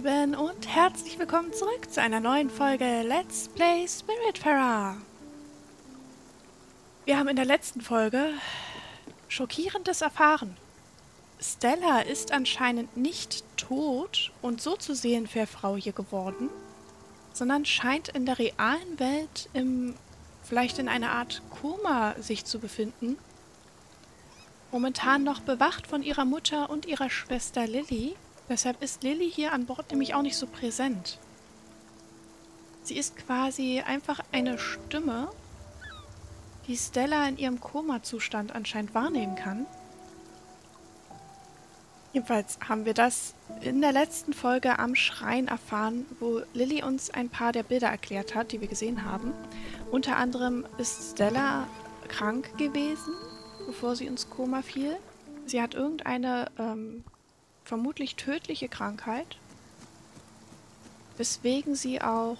Lieben, und herzlich willkommen zurück zu einer neuen Folge Let's Play Spiritfarer. Wir haben in der letzten Folge Schockierendes erfahren. Stella ist anscheinend nicht tot und so zu sehen Seelenverfrau hier geworden, sondern scheint in der realen Welt vielleicht in einer Art Koma sich zu befinden. Momentan noch bewacht von ihrer Mutter und ihrer Schwester Lily. Deshalb ist Lily hier an Bord nämlich auch nicht so präsent. Sie ist quasi einfach eine Stimme, die Stella in ihrem Koma-Zustand anscheinend wahrnehmen kann. Jedenfalls haben wir das in der letzten Folge am Schrein erfahren, wo Lily uns ein paar der Bilder erklärt hat, die wir gesehen haben. Unter anderem ist Stella krank gewesen, bevor sie ins Koma fiel. Sie hat irgendeine vermutlich tödliche Krankheit, weswegen sie auch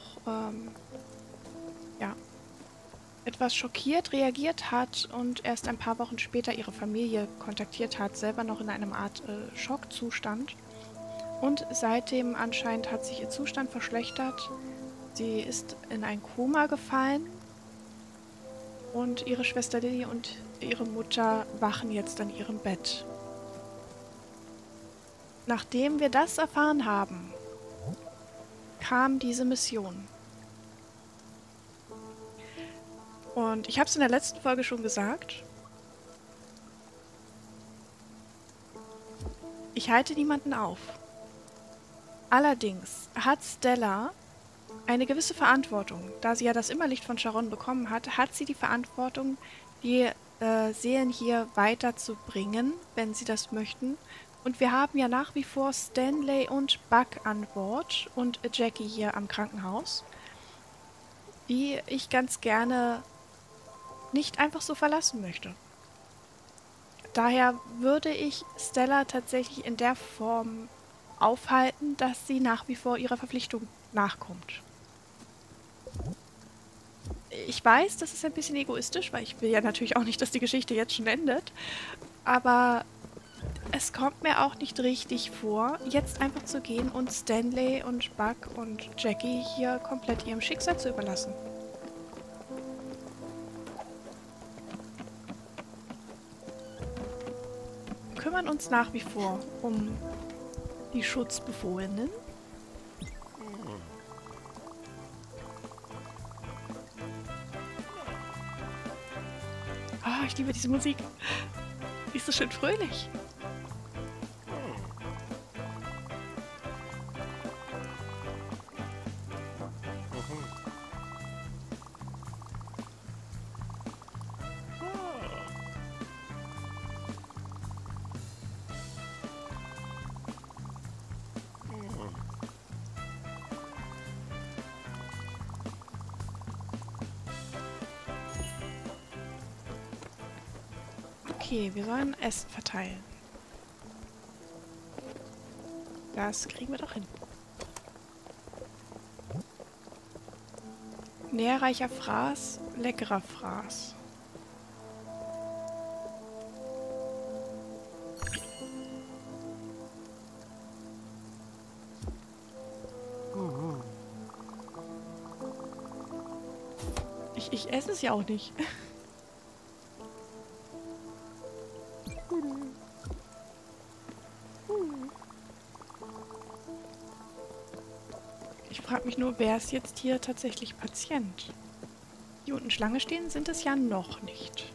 etwas schockiert reagiert hat und erst ein paar Wochen später ihre Familie kontaktiert hat, selber noch in einer Art Schockzustand. Und seitdem anscheinend hat sich ihr Zustand verschlechtert. Sie ist in ein Koma gefallen und ihre Schwester Lily und ihre Mutter wachen jetzt an ihrem Bett. Nachdem wir das erfahren haben, kam diese Mission. Und ich habe es in der letzten Folge schon gesagt. Ich halte niemanden auf. Allerdings hat Stella eine gewisse Verantwortung. Da sie ja das Immerlicht von Charon bekommen hat, hat sie die Verantwortung, die Seelen hier weiterzubringen, wenn sie das möchten. Und wir haben ja nach wie vor Stanley und Buck an Bord und Jackie hier am Krankenhaus, die ich ganz gerne nicht einfach so verlassen möchte. Daher würde ich Stella tatsächlich in der Form aufhalten, dass sie nach wie vor ihrer Verpflichtung nachkommt. Ich weiß, das ist ein bisschen egoistisch, weil ich will ja natürlich auch nicht, dass die Geschichte jetzt schon endet, aber es kommt mir auch nicht richtig vor, jetzt einfach zu gehen und Stanley und Buck und Jackie hier komplett ihrem Schicksal zu überlassen. Wir kümmern uns nach wie vor um die Schutzbefohlenen. Ah, ich liebe diese Musik. Die ist so schön fröhlich. Okay, wir sollen Essen verteilen. Das kriegen wir doch hin. Nährreicher Fraß, leckerer Fraß. Ich esse es ja auch nicht. Ich frage mich nur, wer ist jetzt hier tatsächlich Patient? Die unten Schlange stehen, sind es ja noch nicht.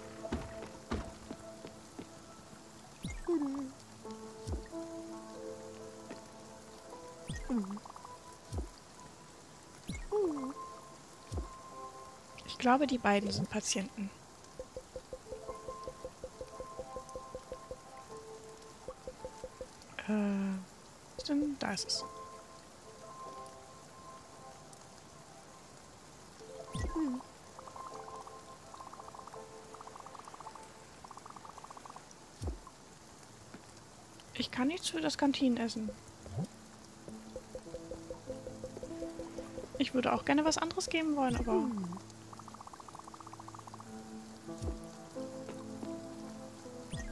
Ich glaube, die beiden sind Patienten. Da ist es. Ich kann nichts für das Kantinenessen. Ich würde auch gerne was anderes geben wollen, aber...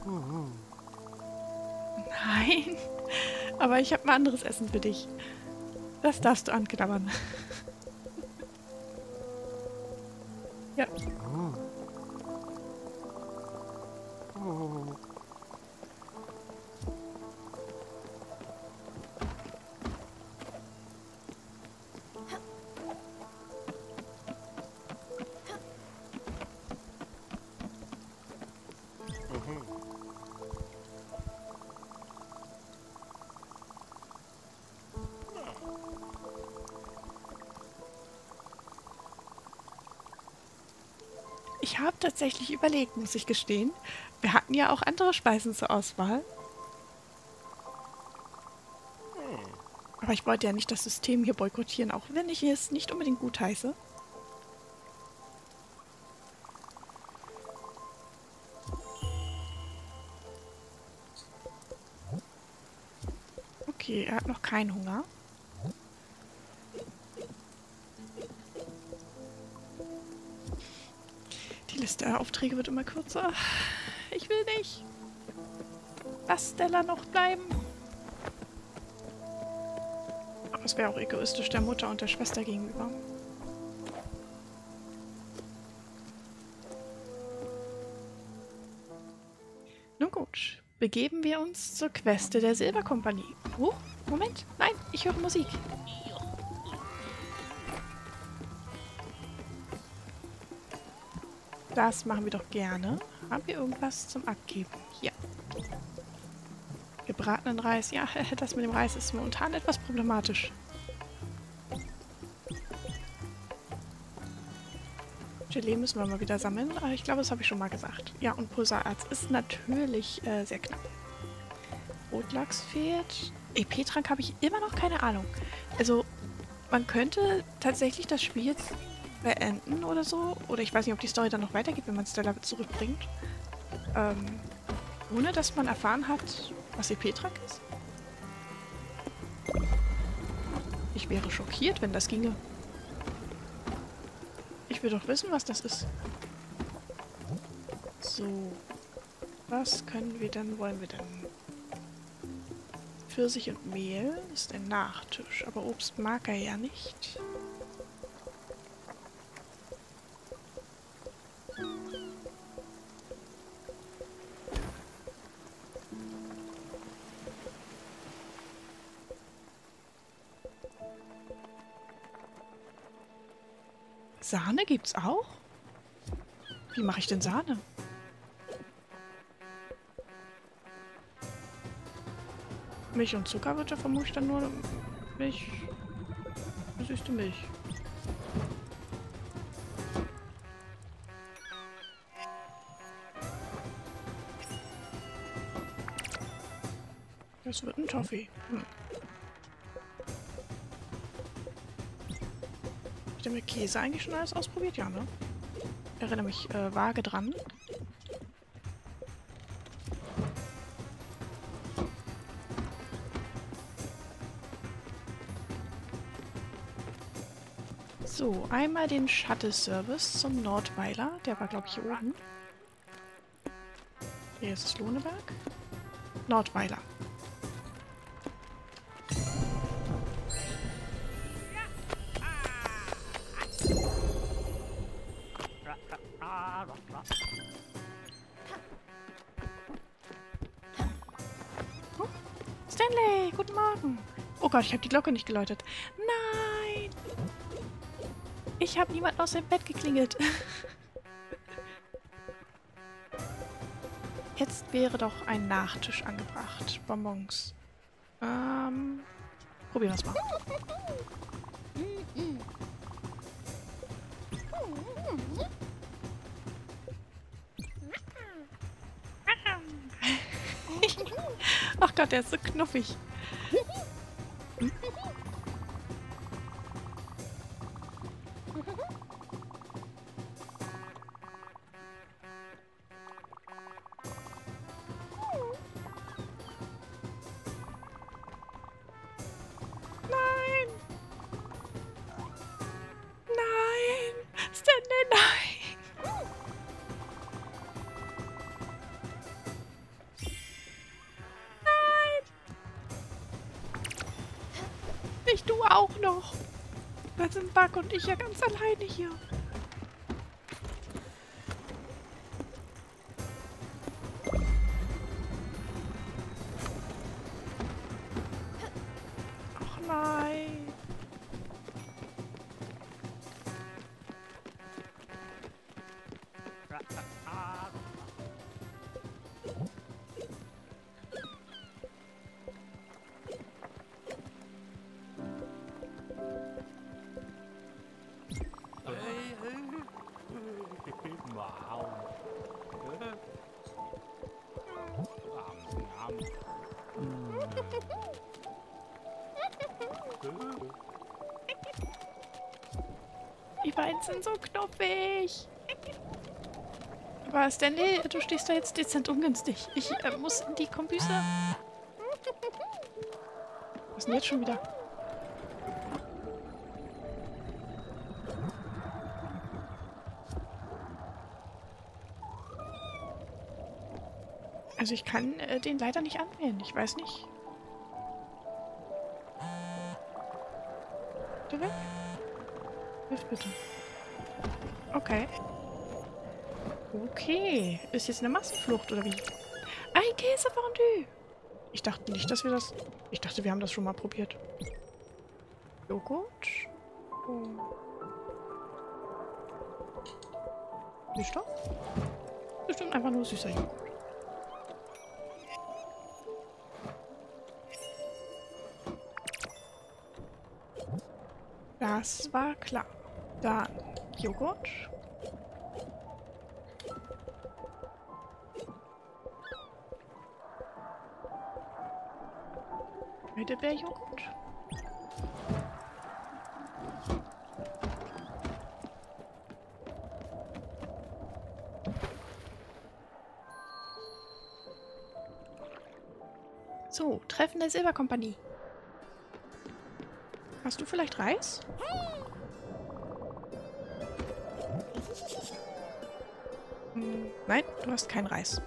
Nein, aber ich habe ein anderes Essen für dich. Das darfst du anknabbern. Ja. Ich habe tatsächlich überlegt, muss ich gestehen. Wir hatten ja auch andere Speisen zur Auswahl. Aber ich wollte ja nicht das System hier boykottieren, auch wenn ich es nicht unbedingt gut heiße. Okay, er hat noch keinen Hunger. Die Liste der Aufträge wird immer kürzer. Ich will nicht. Lass Stella noch bleiben. Aber es wäre auch egoistisch der Mutter und der Schwester gegenüber. Nun gut, begeben wir uns zur Queste der Silberkompanie. Oh, Moment. Nein, ich höre Musik. Das machen wir doch gerne. Haben wir irgendwas zum Abgeben? Hier. Gebratenen Reis. Ja, das mit dem Reis ist momentan etwas problematisch. Gelee müssen wir mal wieder sammeln, aber ich glaube, das habe ich schon mal gesagt. Ja, und Pulsarerz ist natürlich sehr knapp. Rotlachs fehlt. EP-Trank habe ich immer noch keine Ahnung. Also, man könnte tatsächlich das Spiel jetzt beenden oder so. Oder ich weiß nicht, ob die Story dann noch weitergeht, wenn man Stella zurückbringt. Ohne dass man erfahren hat, was EP-Trank ist. Ich wäre schockiert, wenn das ginge. Ich will doch wissen, was das ist. So. Was können wir denn, wollen wir denn? Pfirsich und Mehl ist ein Nachtisch, aber Obst mag er ja nicht. Sahne gibt's auch? Wie mache ich denn Sahne? Milch und Zucker wird ja vermutlich dann nur Milch. Süße Milch. Das wird ein Toffee. Hat der mit Käse eigentlich schon alles ausprobiert? Ja, ne? Erinnere mich vage dran. So, einmal den Shuttle-Service zum Nordweiler. Der war, glaube ich, hier oben. Hier ist es Lohneberg. Nordweiler. Oh, Stanley, guten Morgen. Oh Gott, ich habe die Glocke nicht geläutet. Nein! Ich habe niemanden aus dem Bett geklingelt. Jetzt wäre doch ein Nachtisch angebracht. Bonbons. Probieren wir es mal. Ach Gott, der ist so knuffig. Nein! Nein! Stanley, nein! nicht du auch noch. Da sind Bug und ich ja ganz alleine hier. Ach nein. Die beiden sind so knuffig. Aber Stanley, du stehst da jetzt dezent ungünstig. Ich muss in die Kombüse. Was ist denn jetzt schon wieder? Also ich kann den leider nicht anwählen. Ich weiß nicht. Bitte weg? Hilf bitte. Okay. Okay. Ist jetzt eine Massenflucht, oder wie? Ein Käsefondue! Ich dachte nicht, dass wir das... Ich dachte, wir haben das schon mal probiert. Joghurt. Oh. Süßstoff? Bestimmt einfach nur süßer Joghurt. Das war klar. Dann Joghurt. Heidelbeerjoghurt. So, Treffen der Silberkompanie. Hast du vielleicht Reis? Nein, du hast keinen Reis.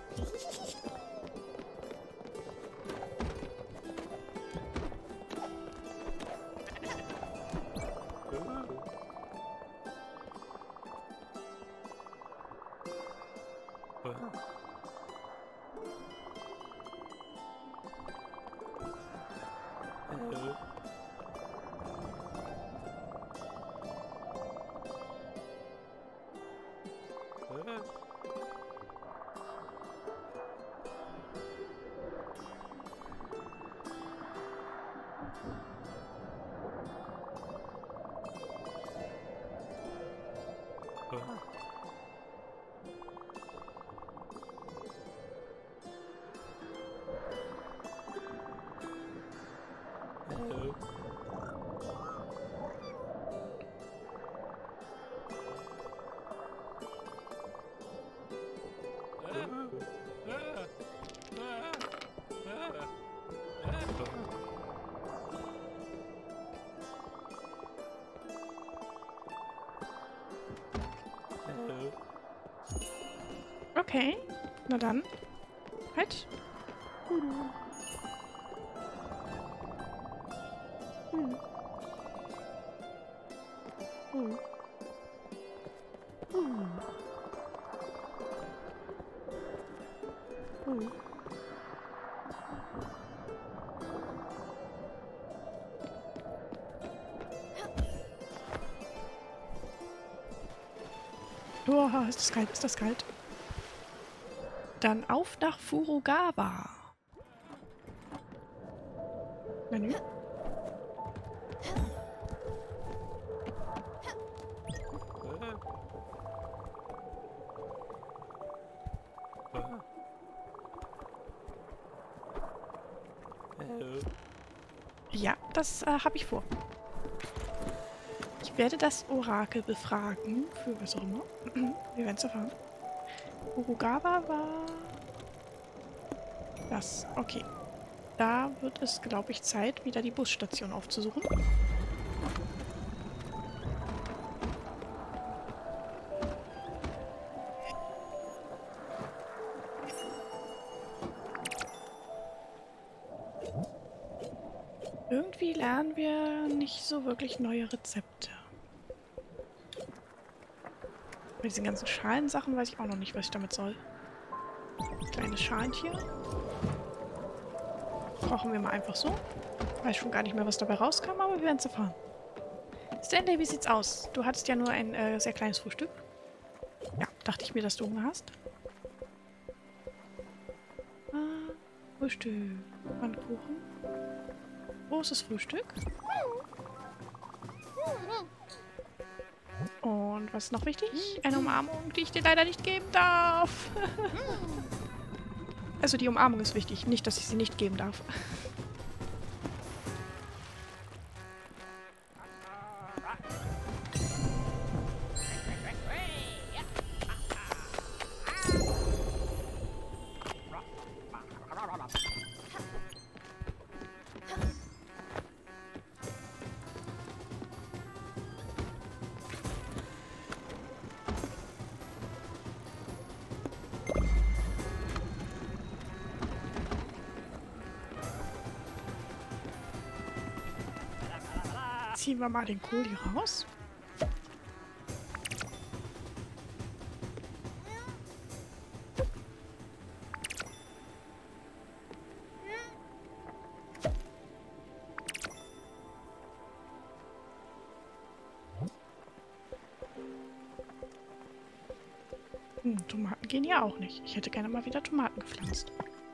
Okay, na dann. Halt. Oha, ist das kalt, ist das kalt. Dann auf nach Furugawa. Menü. Ja, das habe ich vor. Ich werde das Orakel befragen, für was auch immer. Wir werden es erfahren. Furugawa war... das. Okay. Da wird es, glaube ich, Zeit, wieder die Busstation aufzusuchen. Irgendwie lernen wir nicht so wirklich neue Rezepte. Bei diesen ganzen Schalensachen weiß ich auch noch nicht, was ich damit soll. Kleines Schalentier. Kochen wir mal einfach so. Weiß schon gar nicht mehr, was dabei rauskam, aber wir werden es erfahren. Stanley, wie sieht's aus? Du hattest ja nur ein sehr kleines Frühstück. Ja, dachte ich mir, dass du Hunger hast. Ah, Frühstück. Pfannkuchen. Großes Frühstück. Und was ist noch wichtig? Eine Umarmung, die ich dir leider nicht geben darf. Also die Umarmung ist wichtig, nicht, dass ich sie nicht geben darf. Ziehen wir mal den Kohl hier raus. Tomaten gehen ja auch nicht. Ich hätte gerne mal wieder Tomaten gepflanzt.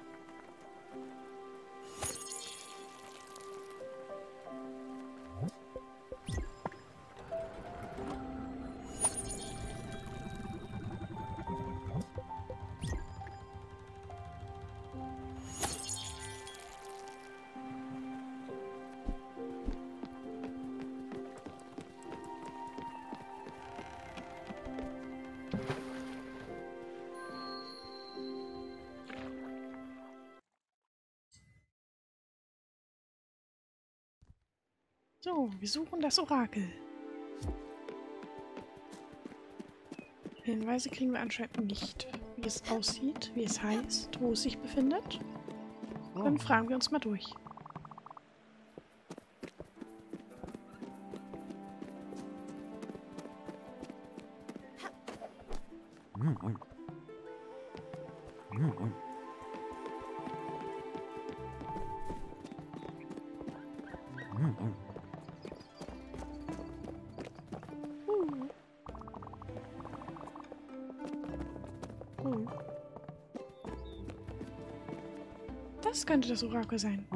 So, wir suchen das Orakel. Hinweise kriegen wir anscheinend nicht. Wie es aussieht, wie es heißt, wo es sich befindet. Dann fragen wir uns mal durch. Das könnte das Orakel sein.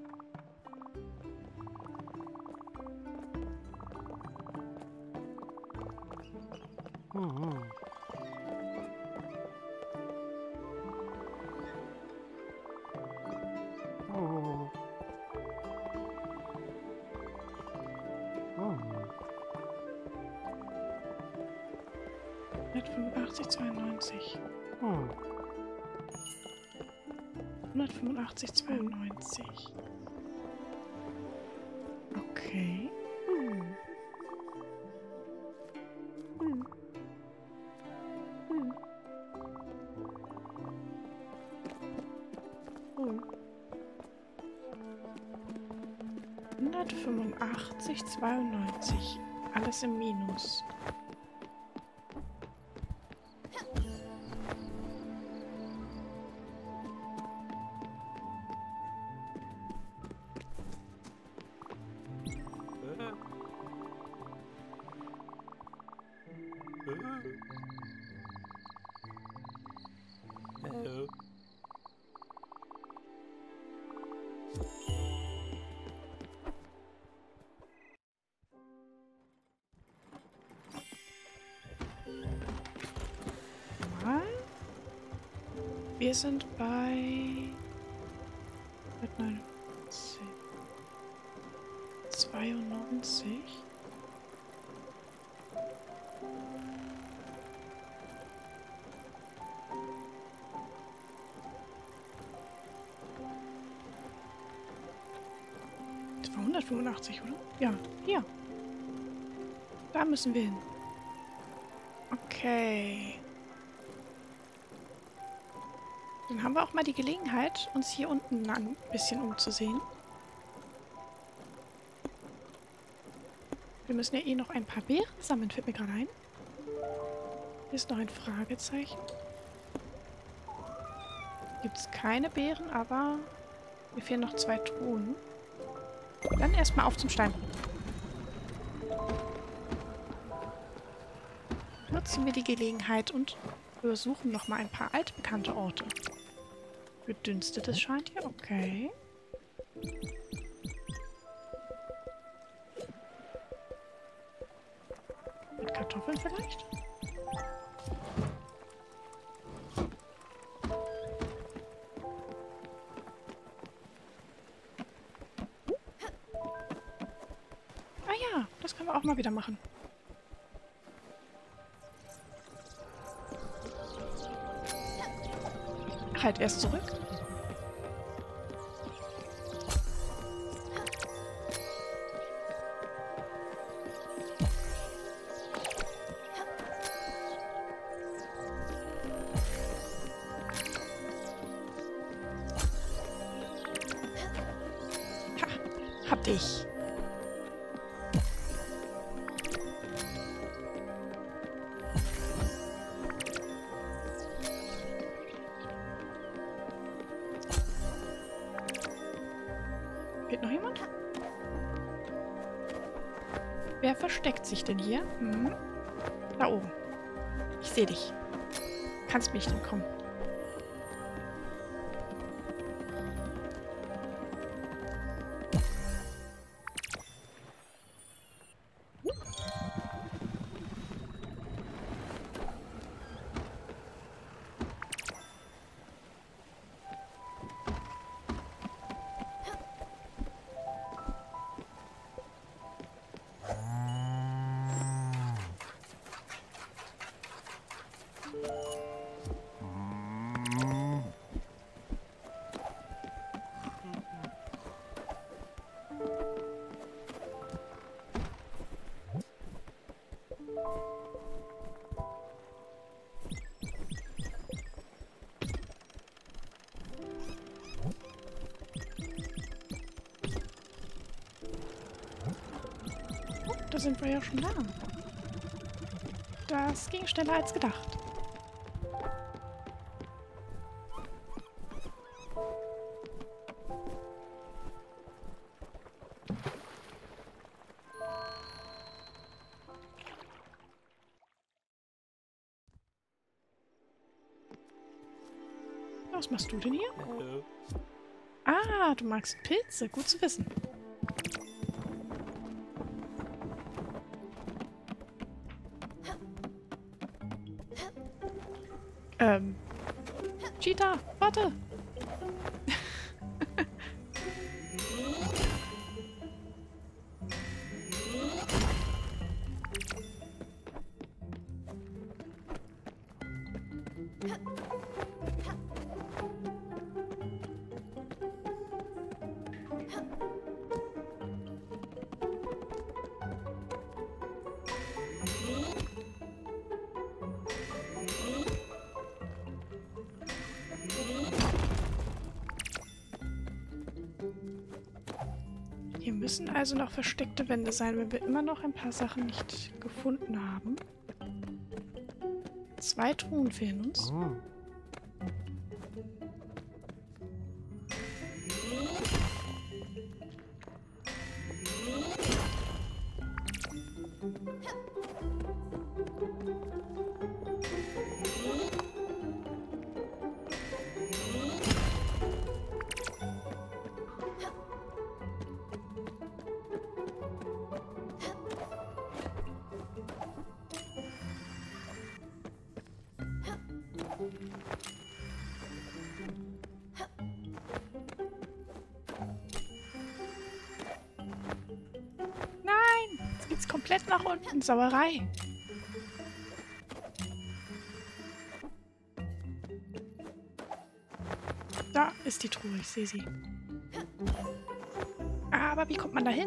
Mit 85, 92. 185, 92. Okay. Hm. 185, 92. Alles im Minus. Wir sind bei 199, 92. Das war 185, oder? Ja, hier. Da müssen wir hin. Okay. Dann haben wir auch mal die Gelegenheit, uns hier unten ein bisschen umzusehen. Wir müssen ja eh noch ein paar Beeren sammeln, fällt mir gerade ein. Hier ist noch ein Fragezeichen. Gibt es keine Beeren, aber mir fehlen noch 2 Truhen. Dann erstmal auf zum Steinbruch. Nutzen wir die Gelegenheit und besuchen nochmal ein paar altbekannte Orte. Gedünstetes scheint hier, okay. Mit Kartoffeln vielleicht? Ah ja, das können wir auch mal wieder machen. Halt erst zurück. Ha, hab dich. Fehlt noch jemand? Wer versteckt sich denn hier? Hm? Da oben. Ich sehe dich. Kannst mich denn kommen? Da sind wir ja schon da. Das ging schneller als gedacht. Was machst du denn hier? Ah, du magst Pilze. Gut zu wissen. Cheetah, warte! Hier müssen also noch versteckte Wände sein, wenn wir immer noch ein paar Sachen nicht gefunden haben. 2 Truhen fehlen uns. Jetzt geht's komplett nach unten. Sauerei. Da ist die Truhe, ich sehe sie. Aber wie kommt man da hin?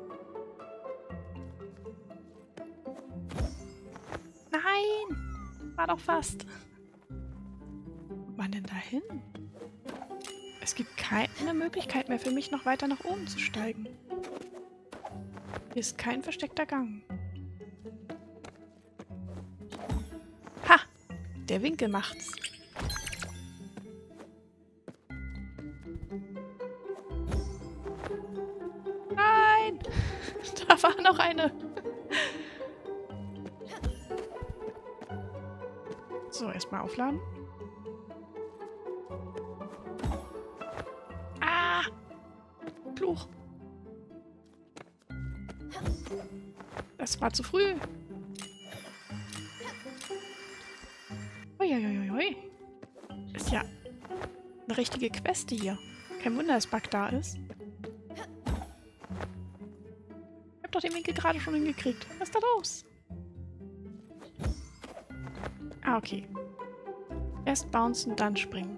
Nein! War doch fast. Wo war denn da hin? Es gibt keine Möglichkeit mehr für mich, noch weiter nach oben zu steigen. Hier ist kein versteckter Gang. Ha! Der Winkel macht's. Nein! Da war noch eine. So, erstmal aufladen. Ah! Fluch. Das war zu früh. Uiuiuiui. Ist ja eine richtige Queste hier. Kein Wunder, dass Bug da ist. Ich hab doch den Winkel gerade schon hingekriegt. Was ist da los? Ah, okay. Erst bouncen, dann springen.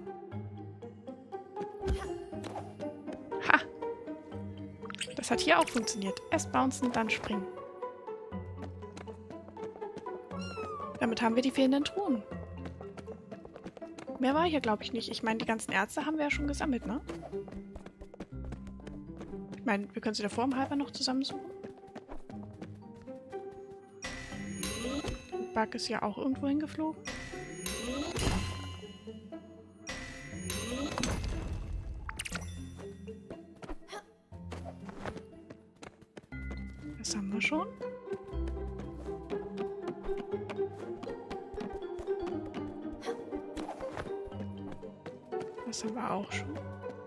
Ha! Das hat hier auch funktioniert. Erst bouncen, dann springen. Damit haben wir die fehlenden Truhen. Mehr war hier, glaube ich, nicht. Ich meine, die ganzen Ärzte haben wir ja schon gesammelt, ne? Ich meine, wir können sie der Form halber noch zusammensuchen. Bug ist ja auch irgendwo hingeflogen. Das haben wir schon. Das haben wir auch schon.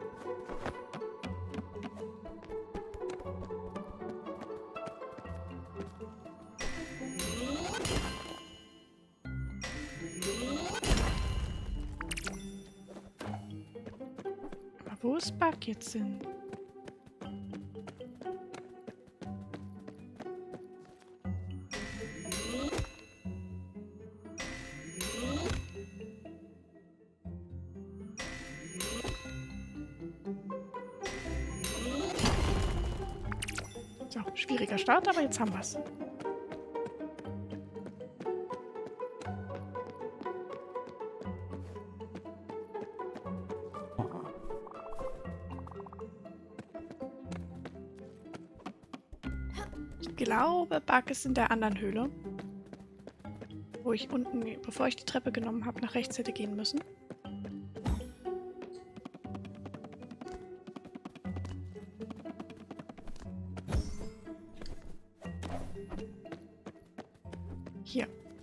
Aber wo ist Bug jetzt hin? So, schwieriger Start, aber jetzt haben wir es. Ich glaube, Bug ist in der anderen Höhle. Wo ich unten, bevor ich die Treppe genommen habe, nach rechts hätte gehen müssen. Hier.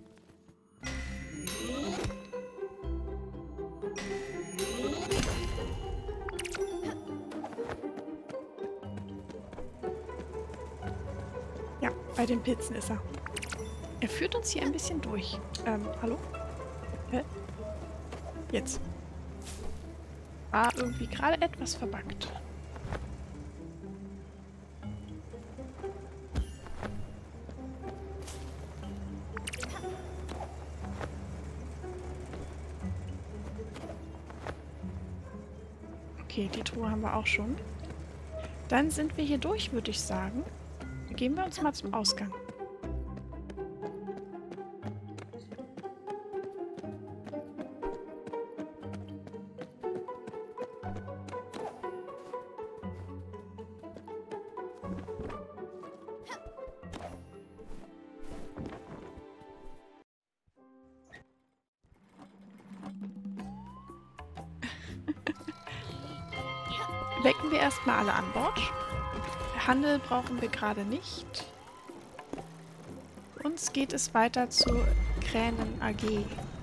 Ja, bei den Pilzen ist er. Er führt uns hier ein bisschen durch. Hallo? Hä? Jetzt. War irgendwie gerade etwas verbuggt. Okay, die Truhe haben wir auch schon. Dann sind wir hier durch, würde ich sagen. Begeben wir uns mal zum Ausgang. Wecken wir erstmal alle an Bord. Handel brauchen wir gerade nicht. Für uns geht es weiter zu Kränen AG.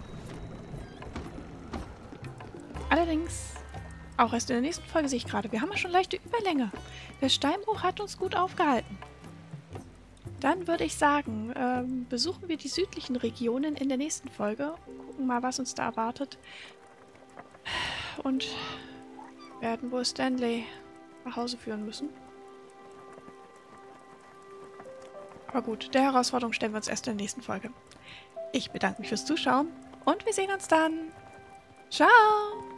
Allerdings, auch erst in der nächsten Folge sehe ich gerade, wir haben ja schon leichte Überlänge. Der Steinbruch hat uns gut aufgehalten. Dann würde ich sagen, besuchen wir die südlichen Regionen in der nächsten Folge. Gucken mal, was uns da erwartet. Und werden wohl Stanley nach Hause führen müssen. Aber gut, der Herausforderung stellen wir uns erst in der nächsten Folge. Ich bedanke mich fürs Zuschauen und wir sehen uns dann. Ciao!